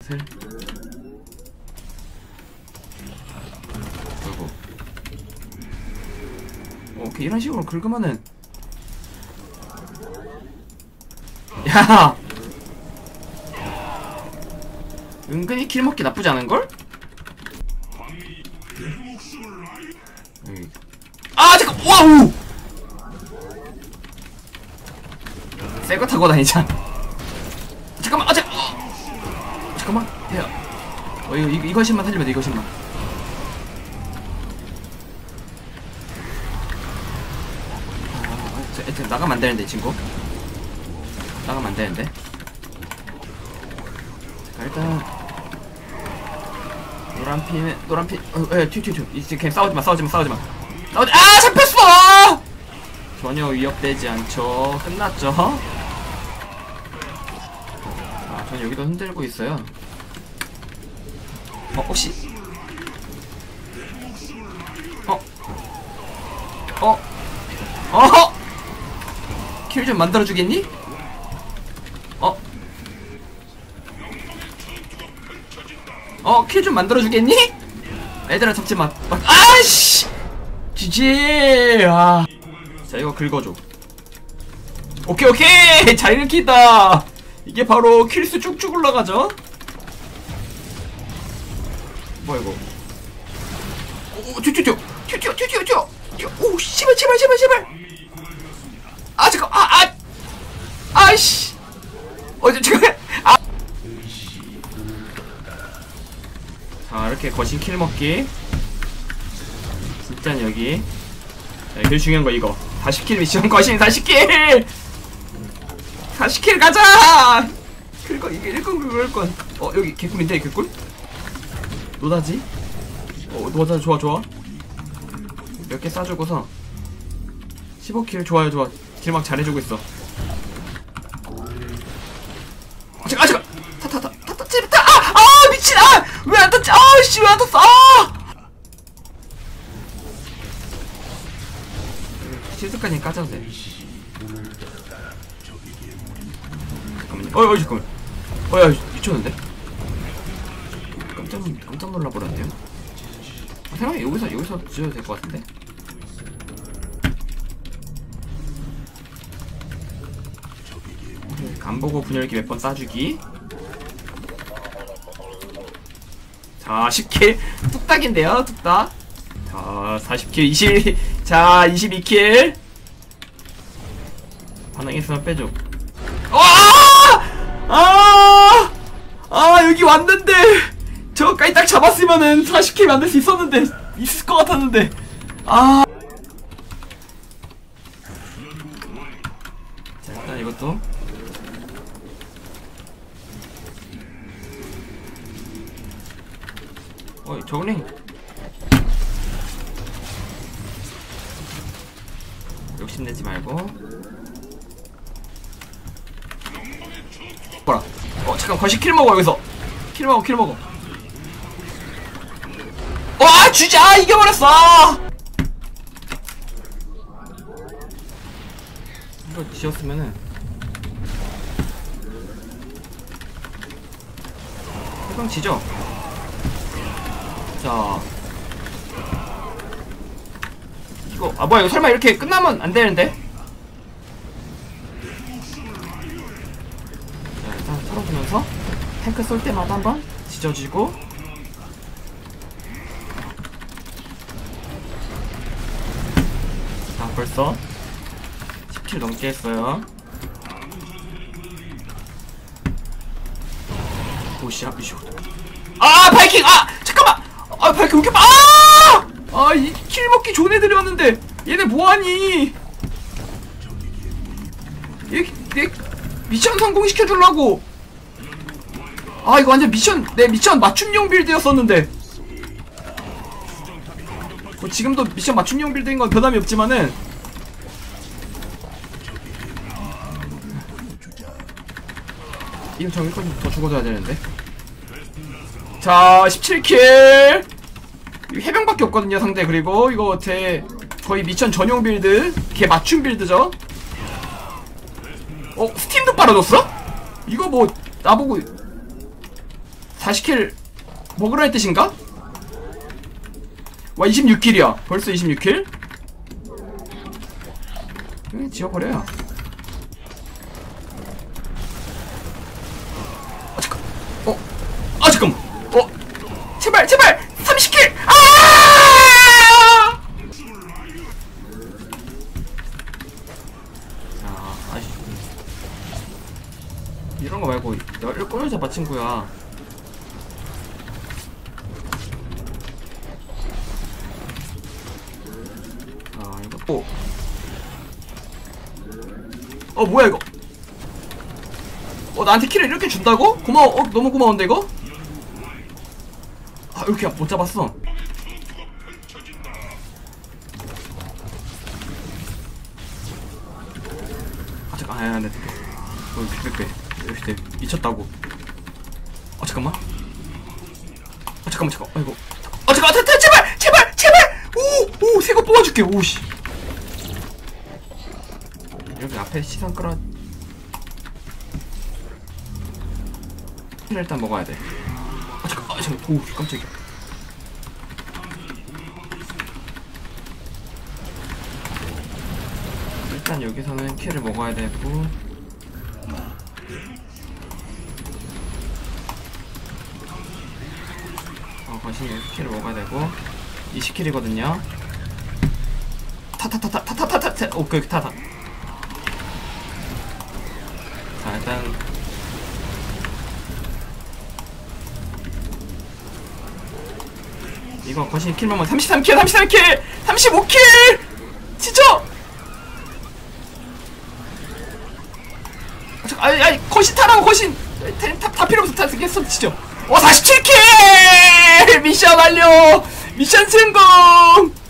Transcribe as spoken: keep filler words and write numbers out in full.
슬 그리고 오케이 이런 식으로 긁으면은 야 은근히 킬 먹기 나쁘지 않은걸? 아 잠깐 와우 새거 타고 다니자. 잠깐만 아 잠깐 어. 잠깐만 야 어 이거 이거 이것만 살리면 돼 이것만. 아, 저, 저, 나가면 안 되는데 친구. 나가면 안 되는데. 자, 일단 노란 피는 노란 피. 어, 에 튀튀튀 이제 그냥 싸우지 마 싸우지 마 싸우지 마. 싸우지 아 잡혔어. 전혀 위협되지 않죠. 끝났죠. 아, 전 여기도 흔들고 있어요. 어, 혹시 어? 어? 어? 킬 좀 만들어주겠니? 어? 어? 킬 좀 만들어주겠니? 얘들아 잡지마. 아이씨! 지지! 아. 자 이거 긁어줘. 오케이 오케이! 잘 긁힌다! 이게 바로 킬수 쭉쭉 올라가죠? 뭐야 이거? 오, 튀, 튀, 튀, 튀, 튀, 튀, 튀, 튀, 오, 씨발, 씨발, 씨발, 씨발. 아, 잠깐, 아, 아, 아이씨. 어, 잠깐, 아. 자, 이렇게 거신 킬 먹기. 진짜 여기. 자, 제일 중요한 거 이거. 사십 킬 미션 거신 사십 킬. 사십 킬 가자. 그거 이게 일 건 그거 일 건. 어, 여기 개꿀인데 개꿀? 노다지? 어 노다지 좋아 좋아. 몇 개 싸주고서 십오 킬 좋아요 좋아. 딜막 잘해주고 있어. 아 잠깐 아 잠깐 타타타 타타 찌르타 아! 아 미친 아! 왜 안 탔지? 아씨 왜 안 탔어 아! 실수까지 까져도 돼. 잠깐만요. 어이 어이 잠깐만. 어이 미쳤는데? 깜짝 깜짝 놀라버렸네요. 아, 생각해 여기서 여기서 지어도 될 것 같은데. 간보고 분열기 몇 번 쏴주기. 자 십 킬 뚝딱인데요 뚝딱. 자 사십 킬 이십. 자 이십이 킬. 반응했으면 빼줘. 와! 아! 아 여기 왔는데 저거까지 딱 잡았으면은 사십 킬 만들 수 있었는데 있을 것 같았는데 아. 자 일단 이것도 어이 저글링 욕심내지 말고 뭐라 어 잠깐 거시 킬 먹어 여기서 킬 먹어 킬 먹어. 와 주지 아 이겨버렸어. 이거 지었으면은 해방 지죠. 자 이거 아 뭐야 이거 설마 이렇게 끝나면 안 되는데. 자 일단 털어주면서 탱크 쏠 때마다 한번 지져주고. 자 벌써 십 킬 넘게 했어요. 오씨야 미쇼. 아 바이킹 아 잠깐만 아 바이킹 왜 이렇게 아! 아 이 킬 먹기 좋은 애들이 왔는데 얘네 뭐하니? 얘, 얘 미션 성공시켜주려고. 아 이거 완전 미션 내 미션 맞춤용 빌드였었는데 뭐 지금도 미션 맞춤용 빌드인 건 변함이 없지만은 이거 저 일꾼 더 죽어줘야 되는데. 자 십칠 킬. 해병밖에 없거든요 상대. 그리고 이거 제 거의 미션 전용 빌드 걔 맞춤 빌드죠. 어 스팀도 빨아줬어? 이거 뭐 나보고 사십 킬 먹으라는 뜻인가? 와 이십육 킬이야 벌써 이십육 킬? 그냥 지워버려요. 아 잠깐 어? 아 잠깐만 어? 제발 제발 삼십 킬! 아! 자 아이씨 이런거 말고 열 꼬여 잡아 친구야. 아 이거 또 어 뭐야 이거 어 나한테 킬을 이렇게 준다고? 고마워 어 너무 고마운데 이거? 아 이렇게 못 잡았어. 아 잠깐 아야 안돼 어 빼빼빼 빼빼 미쳤다고. 아 잠깐만 아 잠깐만 잠깐 아이고 아 잠깐 아, 제발 제발 제발 오오 새거 뽑아줄게 오씨. 여기 앞에 시선 끌어 일단 먹어야 돼. 아 잠깐 아 잠깐 오 깜짝이야. 일단 여기서는 킬을 먹어야 되고 어 거신 여기 킬을 먹어야 되고 이십 킬이거든요 타타타타타타타타 오케이 타타. 자 일단 이거 거신 킬만 삼십삼 킬 삼십삼 킬 삼십오 킬 진짜. 아 잠깐 아니 아니 거신 타라고 거신 다, 다 필요 없어 다 쓰겠어 진짜. 어 사십칠 킬 미션 완료 미션 성공.